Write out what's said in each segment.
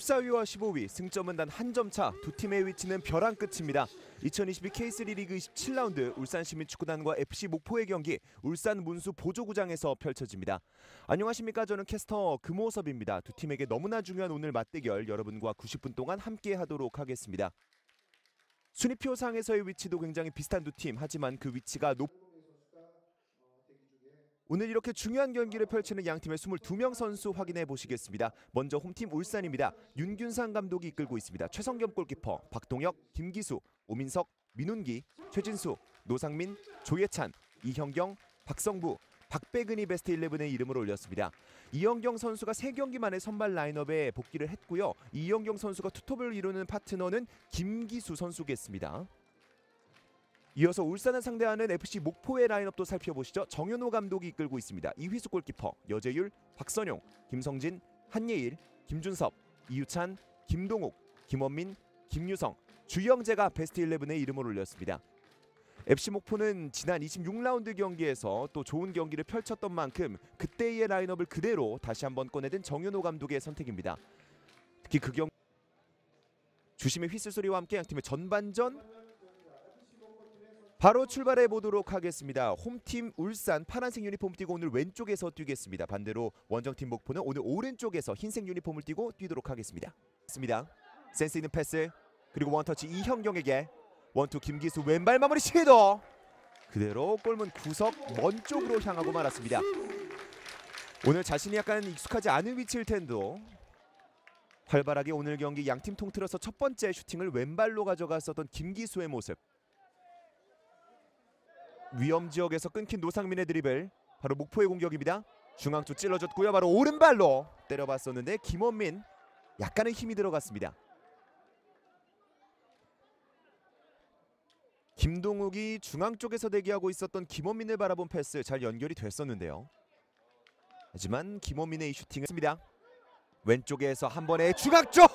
14위와 15위, 승점은 단 한 점 차, 두 팀의 위치는 벼랑 끝입니다. 2022 K3 리그 27라운드 울산시민축구단과 FC 목포의 경기 울산 문수 보조구장에서 펼쳐집니다. 안녕하십니까, 저는 캐스터 금호섭입니다. 두 팀에게 너무나 중요한 오늘 맞대결 여러분과 90분 동안 함께 하도록 하겠습니다. 순위표상에서의 위치도 굉장히 비슷한 두 팀, 하지만 그 위치가 오늘 이렇게 중요한 경기를 펼치는 양팀의 22명 선수 확인해 보시겠습니다. 먼저 홈팀 울산입니다. 윤균상 감독이 이끌고 있습니다. 최성겸 골키퍼, 박동혁, 김기수, 오민석, 민훈기, 최진수, 노상민, 조예찬, 이형경, 박성부, 박배근이 베스트 11의 이름을 올렸습니다. 이형경 선수가 3경기 만에 선발 라인업에 복귀를 했고요. 이형경 선수가 투톱을 이루는 파트너는 김기수 선수겠습니다. 이어서 울산을 상대하는 FC 목포의 라인업도 살펴보시죠. 정현호 감독이 이끌고 있습니다. 이휘수 골키퍼, 여재율, 박선용, 김성진, 한예일, 김준섭, 이유찬, 김동욱, 김원민, 김유성, 주영재가 베스트 11의 이름을 올렸습니다. FC 목포는 지난 26라운드 경기에서 또 좋은 경기를 펼쳤던 만큼 그때의 라인업을 그대로 다시 한번 꺼내든 정현호 감독의 선택입니다. 특히 그 경기 주심의 휘슬 소리와 함께 양팀의 전반전 바로 출발해 보도록 하겠습니다. 홈팀 울산 파란색 유니폼을 띄고 오늘 왼쪽에서 뛰겠습니다. 반대로 원정팀 목포는 오늘 오른쪽에서 흰색 유니폼을 띄고 뛰도록 하겠습니다. 센스 있는 패스, 그리고 원터치 이형경에게 원투 김기수 왼발 마무리 시도, 그대로 골문 구석 먼 쪽으로 향하고 말았습니다. 오늘 자신이 약간 익숙하지 않은 위치일 텐도 활발하게 오늘 경기 양팀 통틀어서 첫 번째 슈팅을 왼발로 가져갔었던 김기수의 모습. 위험 지역에서 끊긴 노상민의 드리블, 바로 목포의 공격입니다. 중앙 쪽 찔러줬고요. 바로 오른발로 때려봤었는데 김원민 약간의 힘이 들어갔습니다. 김동욱이 중앙 쪽에서 대기하고 있었던 김원민을 바라본 패스 잘 연결이 됐었는데요. 하지만 김원민의 이 슈팅은 했습니다. 왼쪽에서 한 번에 중앙 쪽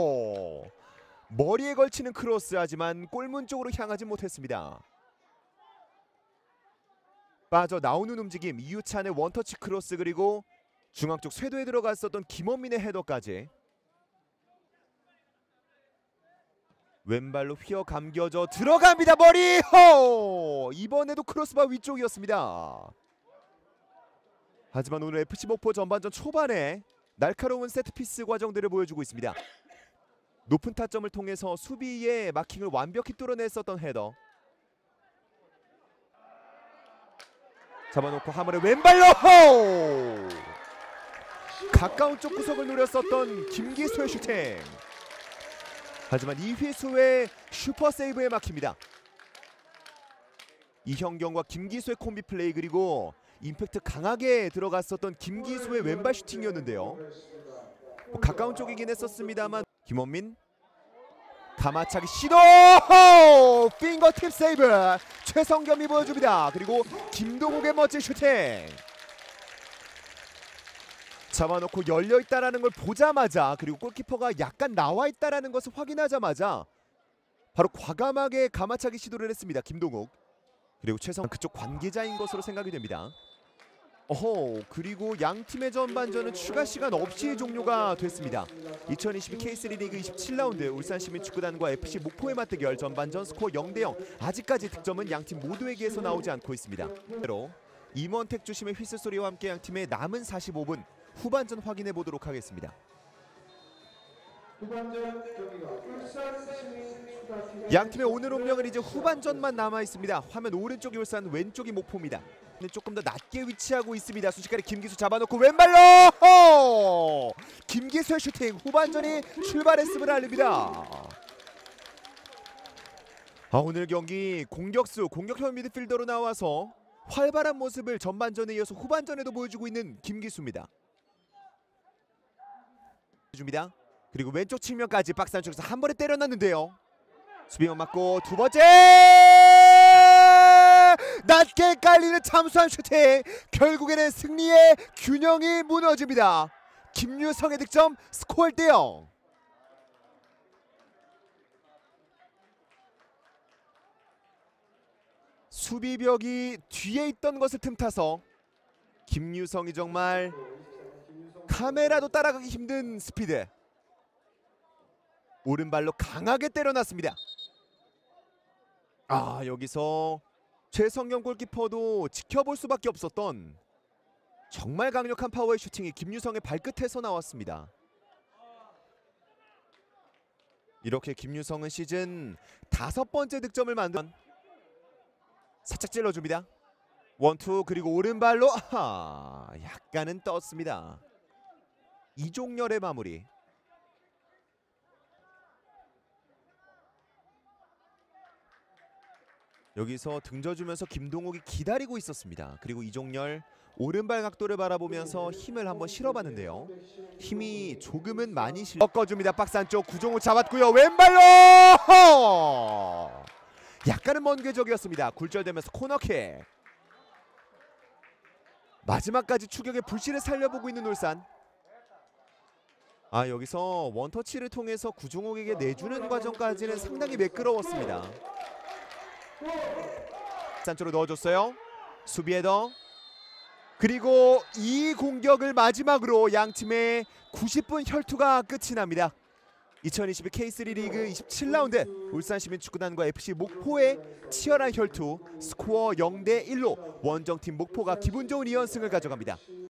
머리에 걸치는 크로스, 하지만 골문 쪽으로 향하지 못했습니다. 빠져나오는 움직임, 이유찬의 원터치 크로스, 그리고 중앙 쪽 쇄도에 들어갔었던 김원민의 헤더까지 왼발로 휘어 감겨져 들어갑니다. 머리! 이번에도 크로스바 위쪽이었습니다. 하지만 오늘 FC 목포 전반전 초반에 날카로운 세트피스 과정들을 보여주고 있습니다. 높은 타점을 통해서 수비의 마킹을 완벽히 뚫어냈었던 헤더, 잡아놓고 하물의 왼발로 가까운 쪽 구석을 노렸었던 김기수의 슈팅, 하지만 이휘수의 슈퍼 세이브에 막힙니다. 이형경과 김기수의 콤비 플레이, 그리고 임팩트 강하게 들어갔었던 김기수의 왼발 슈팅이었는데요. 가까운 쪽이긴 했었습니다만 김원민 가마차기 시도, 핑거팁 세이브 최성겸이 보여줍니다. 그리고 김동욱의 멋진 슈팅, 잡아놓고 열려있다라는 걸 보자마자, 그리고 골키퍼가 약간 나와있다라는 것을 확인하자마자 바로 과감하게 가마차기 시도를 했습니다. 김동욱, 그리고 그쪽 관계자인 것으로 생각이 됩니다. 그리고 양팀의 전반전은 추가 시간 없이 종료가 됐습니다. 2022 K3 리그 27라운드 울산시민축구단과 FC 목포의 맞대결 전반전 스코어 0대0, 아직까지 득점은 양팀 모두에게서 나오지 않고 있습니다. 임원택 주심의 휘슬 소리와 함께 양팀의 남은 45분 후반전 확인해 보도록 하겠습니다. 양팀의 오늘 운명은 이제 후반전만 남아 있습니다. 화면 오른쪽이 울산, 왼쪽이 목포입니다. 조금 더 낮게 위치하고 있습니다. 순식간에 김기수 잡아놓고 왼발로 김기수의 슈팅, 후반전이 출발했음을 알립니다. 오늘 경기 공격형 미드필더로 나와서 활발한 모습을 전반전에 이어서 후반전에도 보여주고 있는 김기수입니다. 그리고 왼쪽 측면까지 박스 안쪽에서 한 번에 때려놨는데요. 수비만 맞고 두 번째 낮게 깔리는 참수한 슈팅, 결국에는 승리의 균형이 무너집니다. 김유성의 득점, 스코어 1대0. 수비벽이 뒤에 있던 것을 틈타서 김유성이 정말 카메라도 따라가기 힘든 스피드, 오른발로 강하게 때려놨습니다. 아, 여기서 최성경 골키퍼도 지켜볼 수밖에 없었던 정말 강력한 파워의 슈팅이 김유성의 발끝에서 나왔습니다. 이렇게 김유성은 시즌 5번째 득점을 만든 살짝 찔러줍니다. 원투 그리고 오른발로 약간은 떴습니다. 이종렬의 마무리. 여기서 등져주면서 김동욱이 기다리고 있었습니다. 그리고 이종렬 오른발 각도를 바라보면서 힘을 한번 실어봤는데요. 힘이 조금은 많이 꺾어줍니다. 박스 안쪽 구종우 잡았고요. 왼발로 약간은 먼 궤적이었습니다. 굴절되면서 코너킥. 마지막까지 추격의 불씨를 살려보고 있는 울산. 아, 여기서 원터치를 통해서 구종욱에게 내주는 과정까지는 상당히 매끄러웠습니다. 산초로 넣어줬어요. 수비 헤더. 그리고 이 공격을 마지막으로 양팀의 90분 혈투가 끝이 납니다. 2022 K3 리그 27라운드 울산시민축구단과 FC 목포의 치열한 혈투. 스코어 0대1로 원정팀 목포가 기분 좋은 2연승을 가져갑니다.